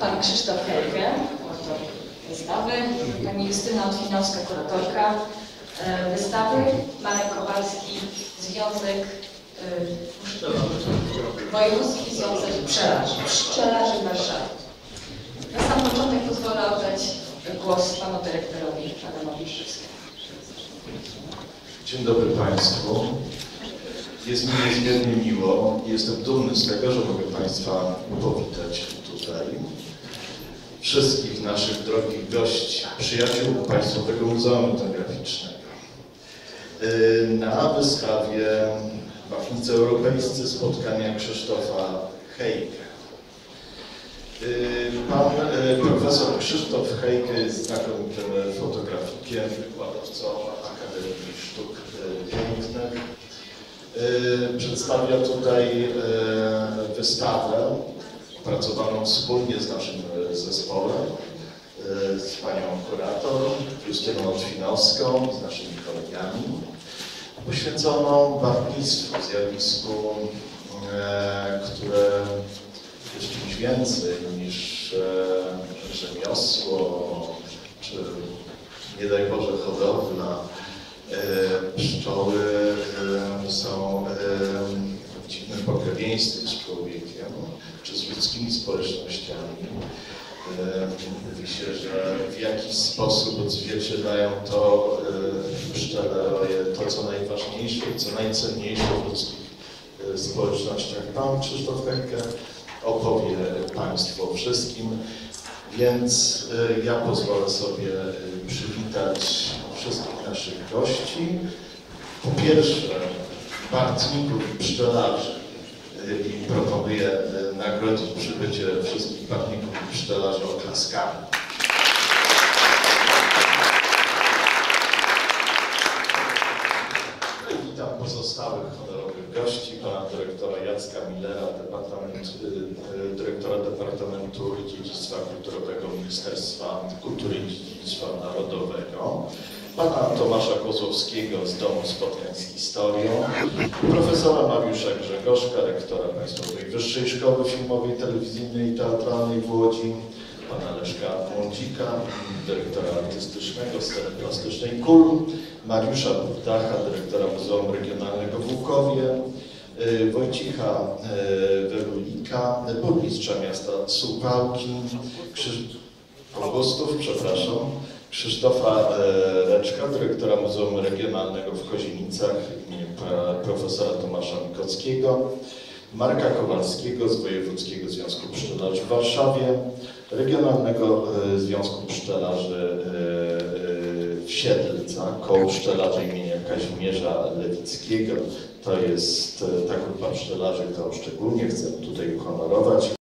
pan Krzysztof Helke, autor wystawy, pani Justyna Otwinowska, kuratorka wystawy, Marek Kowalski, Związek Wojewódzki Związek Pszczelarzy Warszawy. Na sam początek pozwolę oddać głos panu dyrektorowi Adamowi Szewskiemu. Dzień dobry Państwu. Jest mi niezmiernie miło i jestem dumny z tego, że mogę Państwa powitać tutaj. Wszystkich naszych drogich gości, przyjaciół Państwowego Muzeum Etnograficznego. Na wystawie Wachnicy Europejscy spotkania Krzysztofa Hejke. Pan profesor Krzysztof Hejke jest znakomitym fotografikiem, wykładowcą Akademii Sztuk Pięknych. Przedstawia tutaj wystawę opracowaną wspólnie z naszym zespołem, z panią kurator Justyną Otwinowską, z naszymi kolegami, poświęconą barwnictwu, zjawisku, które jest czymś więcej niż rzemiosło, czy nie daj Boże hodowla. Pszczoły są w dziwnym pokrewieństwie z człowiekiem, czy z ludzkimi społecznościami. Mówi się, że w jakiś sposób odzwierciedlają to pszczele, to co najważniejsze i co najcenniejsze w ludzkich społecznościach. Pan Krzysztof Hejke opowie Państwu o wszystkim, więc ja pozwolę sobie przywitać wszystkich naszych gości. Po pierwsze, bartników i pszczelarzy i proponuję nagrodzić przybycie wszystkich bartników i pszczelarzy oklaskami. Witam pozostałych honorowych gości, pana dyrektora Jacka Millera, dyrektora Departamentu Dziedzictwa Kulturowego Ministerstwa Kultury i Dziedzictwa Narodowego, pana Tomasza Kozłowskiego z Domu Spotkań z Historią, profesora Mariusza Grzegorzka, rektora Państwowej Wyższej Szkoły Filmowej, Telewizyjnej i Teatralnej w Łodzi, pana Leszka Młądzika, dyrektora artystycznego Sceny Plastycznej KUL, Mariusza Burdacha, dyrektora Muzeum Regionalnego w Łukowie, Wojciecha Werulika, burmistrza miasta Suwałki, Krzysztofa Reczka, dyrektora Muzeum Regionalnego w Kozienicach imieniem profesora Tomasza Mikockiego, Marka Kowalskiego z Wojewódzkiego Związku Pszczelarzy w Warszawie, Regionalnego Związku Pszczelarzy w Siedlcach, koło pszczelarzy imienia Kazimierza Lewickiego. To jest ta grupa pszczelarzy, którą szczególnie chcę tutaj uhonorować.